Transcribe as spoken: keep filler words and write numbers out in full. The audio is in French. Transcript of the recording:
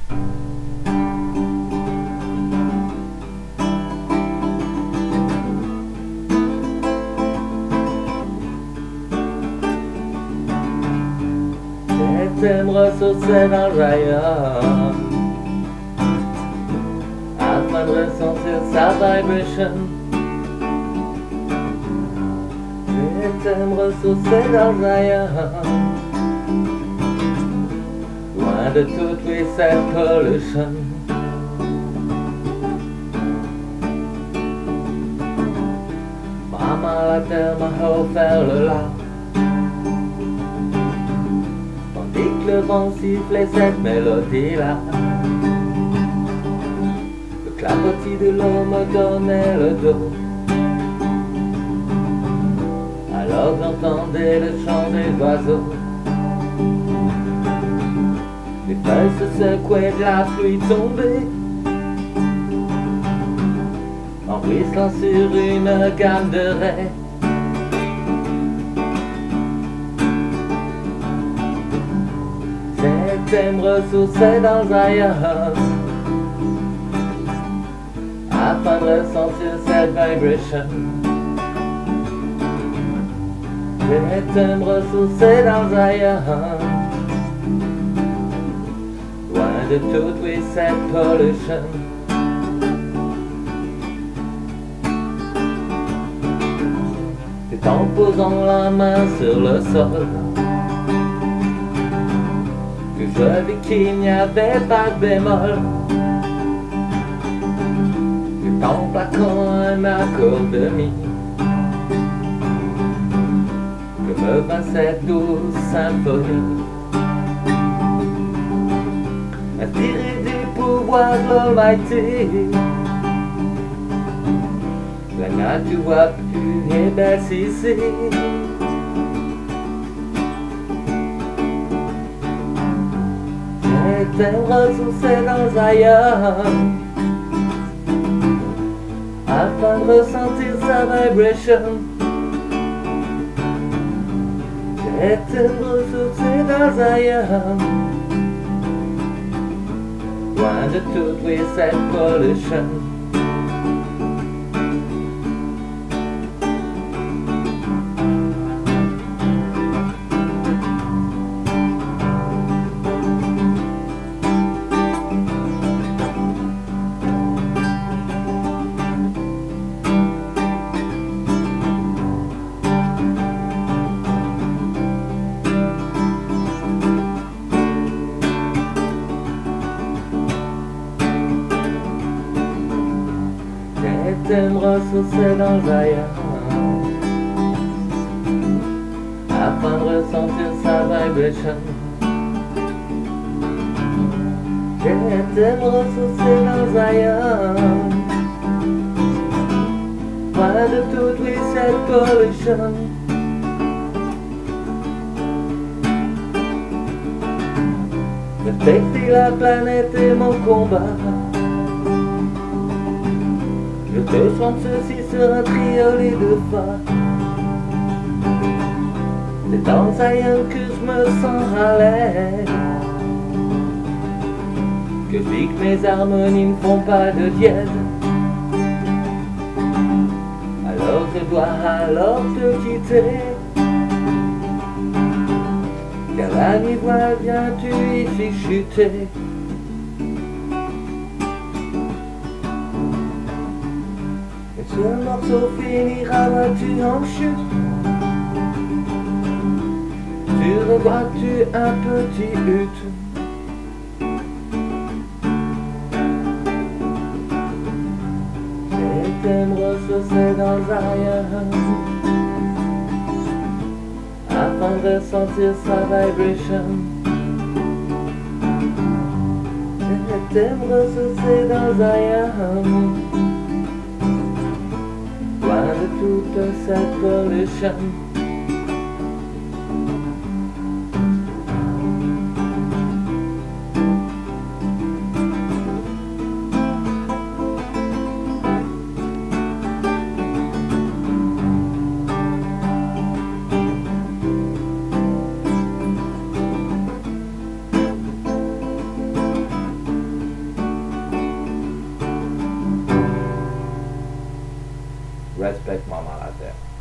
T'aimes ressourcer dans le rayon afin de ressentir sa vibration. T'aimes ressourcer dans le rayon loin de toute cette pollution. Maman la terre m'a offert le large, tandis que le vent sifflait cette mélodie-là. Le clapotis de l'eau me donnait le dos, alors j'entendais le chant des oiseaux. Les feuilles se secouaient, de la pluie tombait, en ruisselant sur une gamme de raies. T'aimes ressourcer dans Zion afin de ressentir cette vibration. T'aimes ressourcer dans Zion loin de toute oui, cette pollution. C'est en posant la main sur le sol que je vis qu'il n'y avait pas de bémol, que en plaquant un accord de mi, que me vint cette douce symphonie, inspirée du pouvoir de l'Almighty. La nature a pu est belle ici. T'aimes ressourcer dans Zion afin de ressentir sa vibration. T'aimes ressourcer dans Zion loin de toute oui, cette pollution. T'aimes ressourcer dans Zion afin de ressentir sa vibration. T'aimes ressourcer dans Zion loin de toute oui, cette pollution. Respecter la planète est mon combat. Je te chante ceci sur un triolet de fa. C'est dans Zion que je me sens à l'aise, que je vis que mes harmonies ne font pas de dièse. Alors je dois alors te quitter, car la nuit voit bien tu y fais chuter. Ce morceau finira, vois-tu en chute. Tu revois-tu un petit hutte. Et t'aimes ressourcer dans Zion afin de ressentir sa vibration. Et t'aimes ressourcer dans Zion loin de toute cette pollution. respect Mama la terre.